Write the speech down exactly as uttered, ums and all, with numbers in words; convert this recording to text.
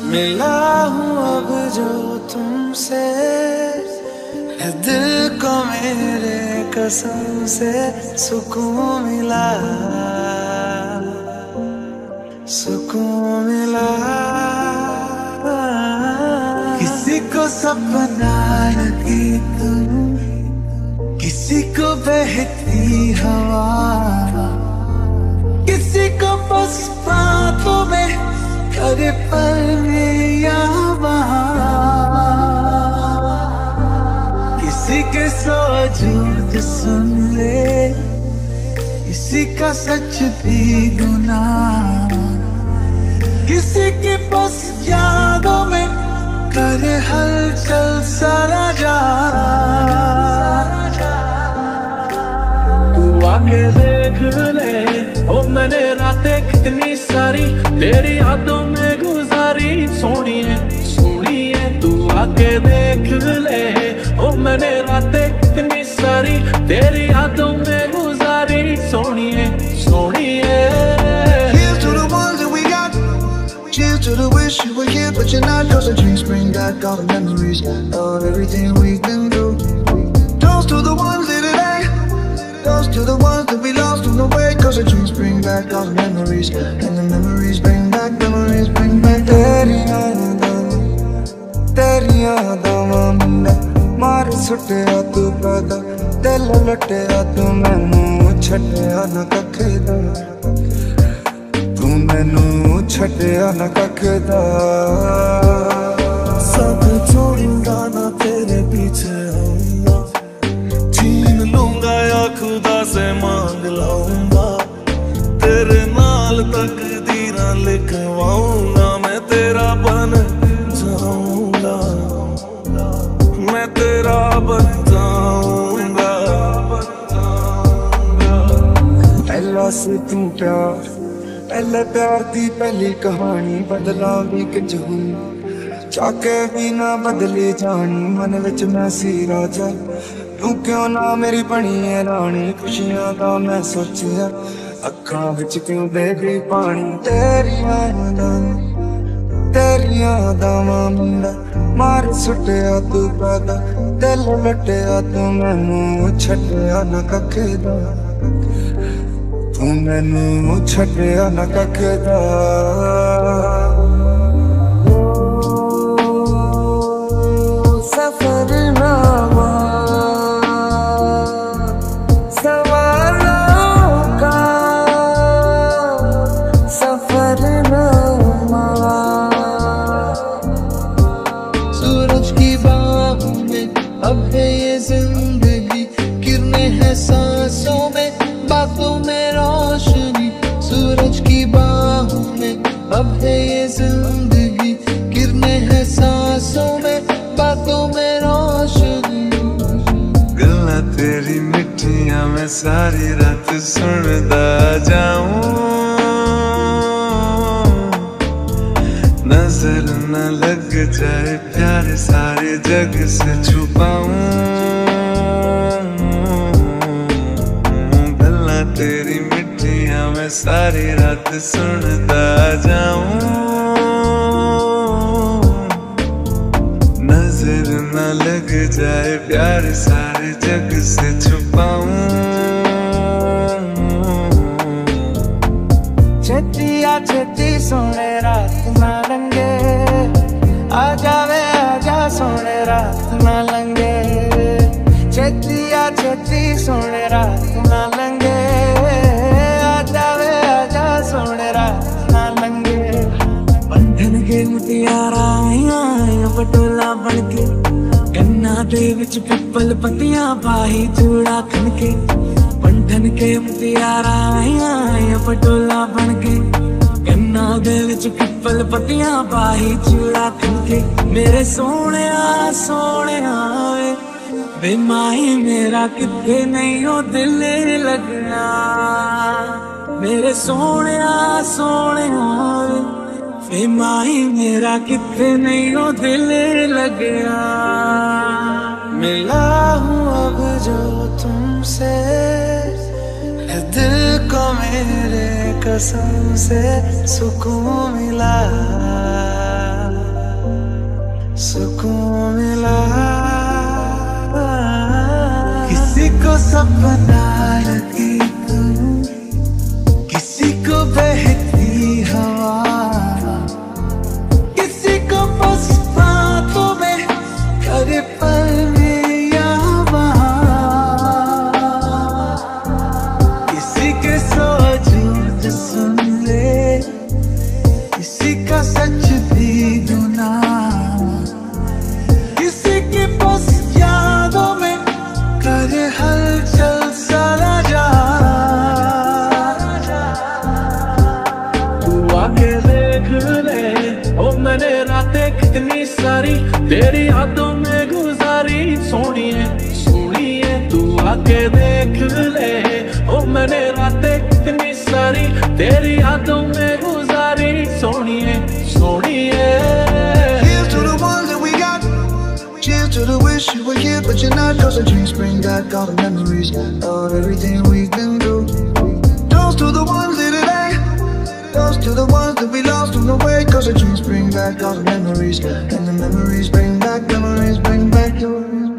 मिला हूँ अब जो तुमसे, है दिल को मेरे कसम से सुकून मिला, सुकून मिला। किसी को सपना लगी तुम, किसी को बहती हवा, किसी को बस बातों में करे पल में या किसी के सौ झूठ सुन ले, किसी का सच भी गुनाह, किसी की बस यादों में करे हलचल सारा जहां। तू आके देख ले, ओ मैंने रातें कितनी सारी तेरी यादों में गुजारी, सोनिए सोनिए तू आके देख ले, ओ मैंने रातें कितनी सारी तेरी यादों में गुजारी, सोनिए सोनिए। Here's to the ones that we got, cheers to the wish you were here but you're not, cause the drinks bring back all the memories of everything we've been through. Toast to the ones that today, toast to the ones that we lost on the way, cause the drinks bring back all the memories, and the memories bring back, memories bring back. Teriyan yaadan, teriyan yaadan minna maar sutya tu pada, dil latya tu mainu chhadya na kakh da, tu mainu chhadya na kakh da। सब छोड़ूंगा ना तेरे पीछे आऊंगा, छीन लूंगा या खुदा से मांग लाऊंगा, तेरे नाल तकदीरां लिखवाऊंगा, मैं तेरा बन जाऊंगा, मैं तेरा बन जाऊंगा। पहला से तू प्यार, पहले प्यार दी पहली कहानी बदला भी किंज हुई, चाके भी ना बदली जानी, मन विच मैं सी राजा, तू क्यों ना मेरी बनी है रानी, खुशियां दा मैं सोचिया अखां विच क्यों दे गई पानी। तेरियां यादां, तेरियां यादां मुंडा मार सुटिया तू पैदा, दिल लट्टिया तू मैनू छड्डिया ना कख दा, तू मैनू छड्डिया ना कख दा। सूरज की बाहों में अब है ये जिंदगी, किरणें हैं सांसों में, बातों में रोशनी। सूरज की बाहों में अब है ये जिंदगी, किरणें हैं सांसों में, बातों में रोशनी। गल्लां तेरी मिठियां मैं सारी रात सुनदा जाऊं, नजर न लग जाए प्यार सारे जग से छुपाऊं, गल्लां तेरी मिठियां मैं सारी रात सुनदा जाऊं, नजर न लग जाए प्यार सारे जग से छुपाऊं। छेती आ छेती सोने रात ना लंगे, आ जावे आजा सोने रात ना लंगे, छेती आ छेती सोने रात ना लंगे, आ जावे आजा सोने रात ना लंगे। बंधन के मुटियारा आया पटोला बनके, कन्ना दे विच पिपल पत्तियां पाई चूड़ा खनके, बंधन के मुटियारा आया पटोला बनके, कन्ना दे विच पिपल पत्तियां पाई चूड़ा खनके। मेरे सोने सोने वे वे माही मेरा किथे नहीं हो दिल लगना, मेरे सोने सोने वे माही मेरा किथे नहीं हो दिल लगना। मिला हूँ अब जो तुमसे, है दिल को मेरे कसम से सुकून मिला। सुकून मिला। किसी को सपना लगी तू, किसी को बहती हवा, किसी को बस बातों में करे पल में या वहाँ, किसी के सोच सुन ले, किसी का सच भी गुना, किसी की बस यादों में करे हलचल सारा जा। तू आके देख ले, ओ मैंने रातें कितनी सारी तेरी यादों में गुजारी, सोनिए सोनिए तू आके देख ले, ओ मैंने रातें कितनी सारी तेरी यादों में गुजारी, सोनिए सोनिए। Here's to the ones that we got, cheers to the wish you were here but you're not, cause the dreams bring back all the memories of everything we've been through. Toast to the ones here today, toast to the ones that we lost on the way, cause the dreams bring back all the memories, and the memories bring back, memories bring back your